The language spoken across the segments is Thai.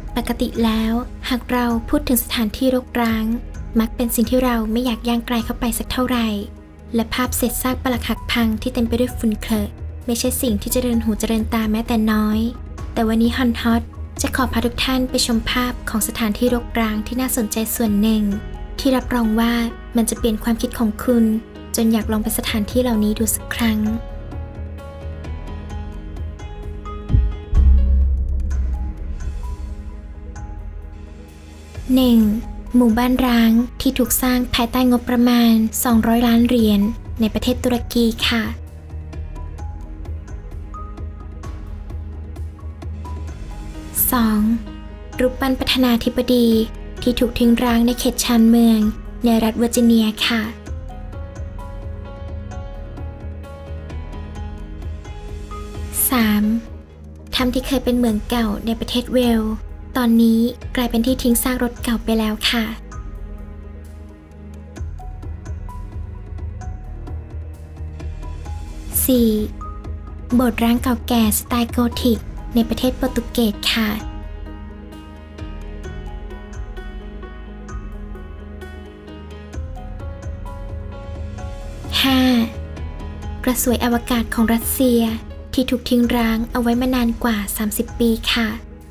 ปกติแล้วหากเราพูดถึงสถานที่รกร้างมักเป็นสิ่งที่เราไม่อยากย่างไกลเข้าไปสักเท่าไหร่และภาพเศษซากปรักหักพังที่เต็มไปด้วยฝุ่นเคลอะไม่ใช่สิ่งที่เจริญหูเจริญตาแม้แต่น้อยแต่วันนี้ฮอนฮอตจะขอพาทุกท่านไปชมภาพของสถานที่รกร้างที่น่าสนใจส่วนหนึ่งที่รับรองว่ามันจะเปลี่ยนความคิดของคุณจนอยากลองไปสถานที่เหล่านี้ดูสักครั้ง1. หมู่บ้านร้างที่ถูกสร้างภายใต้งบประมาณ200 ล้านเหรียญในประเทศตุรกีค่ะ 2. รูปปั้นประธานาธิบดีที่ถูกทิ้งร้างในเขตชานเมืองในรัฐเวอร์จิเนียค่ะ 3. ถ้ำที่เคยเป็นเมืองเก่าในประเทศเวลส์ตอนนี้กลายเป็นที่ทิ้งซากรถเก่าไปแล้วค่ะ 4. โบสถ์ร้างเก่าแก่สไตล์โกธิกในประเทศโปรตุเกสค่ะ 5. กระสวยอวกาศของรัสเซียที่ถูกทิ้งร้างเอาไว้มานานกว่า30 ปีค่ะ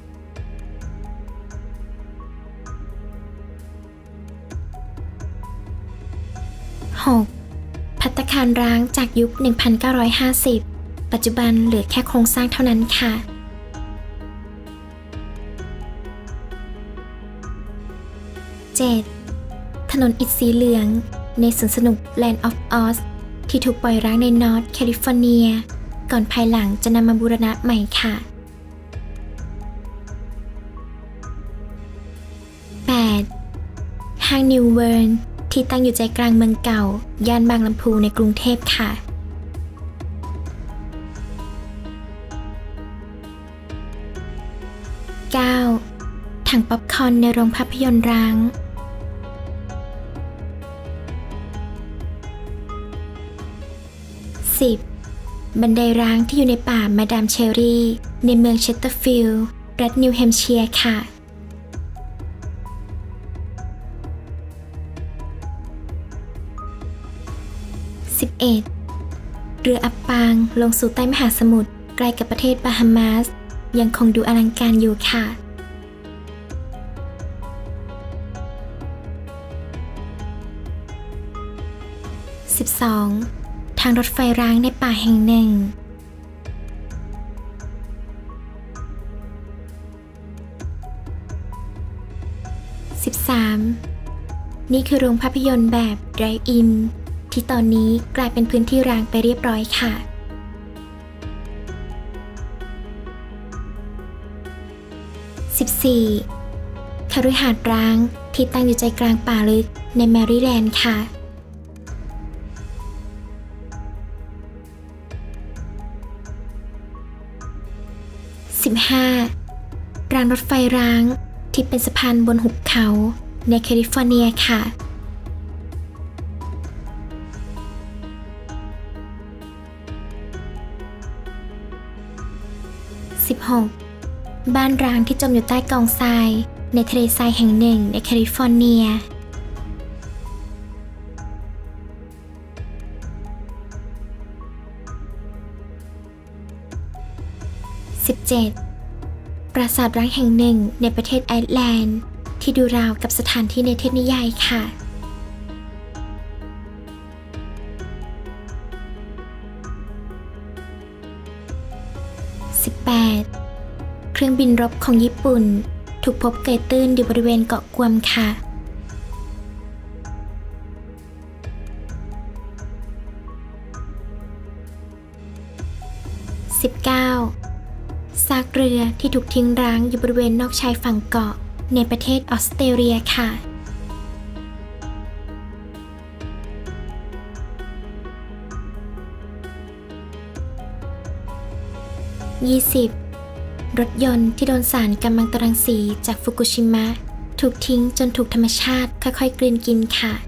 6. ภัตตาคารร้างจากยุค 1950 ปัจจุบันเหลือแค่โครงสร้างเท่านั้นค่ะ 7. ถนนอิฐสีเหลืองในสวนสนุก Land of Oz ที่ถูกปล่อยร้างในนอร์ทแคลิฟอร์เนียก่อนภายหลังจะนำมาบูรณะใหม่ค่ะ 8. ห้างนิวเวิร์นที่ตั้งอยู่ใจกลางเมืองเก่าย่านบางลำพูในกรุงเทพค่ะ 9. ถังป๊อปคอร์นในโรงภาพยนตร์ร้าง 10. บันไดร้างที่อยู่ในป่ามาดามเชอรี่ในเมืองเชสเตอร์ฟิลด์รัฐนิวแฮมป์เชียร์ค่ะ 11. เรืออับปางลงสู่ใต้มหาสมุทรใกล้กับประเทศบาฮามาสยังคงดูอลังการอยู่ค่ะ 12. ทางรถไฟร้างในป่าแห่งหนึ่ง 13. นี่คือโรงภาพยนตร์แบบ Drive-In ที่ตอนนี้กลายเป็นพื้นที่ร้างไปเรียบร้อยค่ะ 14. คฤหาสน์ร้างที่ตั้งอยู่ใจกลางป่าลึกในแมริแลนด์ค่ะ 15. รางรถไฟร้างที่เป็นสะพานบนหุบเขาในแคลิฟอร์เนียค่ะ 16. บ้านร้างที่จมอยู่ใต้กองทรายในทะเลทรายแห่งหนึ่งในแคลิฟอร์เนีย 17. ปราสาทร้างแห่งหนึ่งในประเทศไอร์แลนด์ที่ดูราวกับสถานที่ในเทพนิยายค่ะ 18. เครื่องบินรบของญี่ปุ่นถูกพบเกยตื้นอยู่บริเวณเกาะกวมค่ะ 19. ซากเรือที่ถูกทิ้งร้างอยู่บริเวณนอกชายฝั่งเกาะในประเทศออสเตรเลียค่ะ 20. รถยนต์ที่โดนสารกัมมันตรังสีจากฟุกุชิมะถูกทิ้งจนถูกธรรมชาติค่อยๆกลืนกินค่ะ